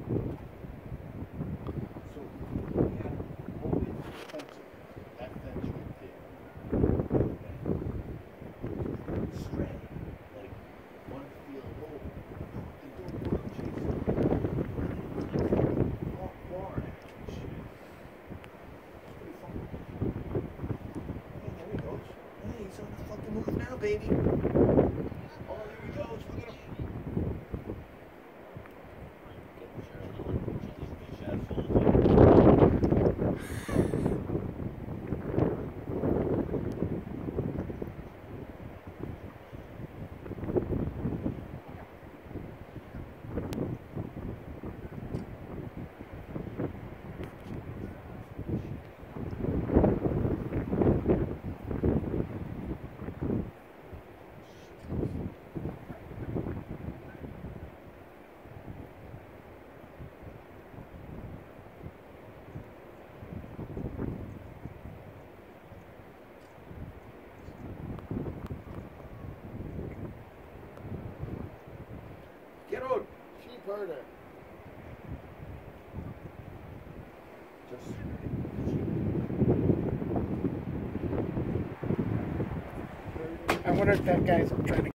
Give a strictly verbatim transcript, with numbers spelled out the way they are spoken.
So we had always fencing, that fence right there. Stray, like one field over. And don't go out chasing. Walk barn and shit. It's pretty fun. Hey, there he goes. Hey, he's on the fucking move now, baby. Oh, here he goes. Look at him. Get on. Sheep herder. Just I wonder if that guy's trying to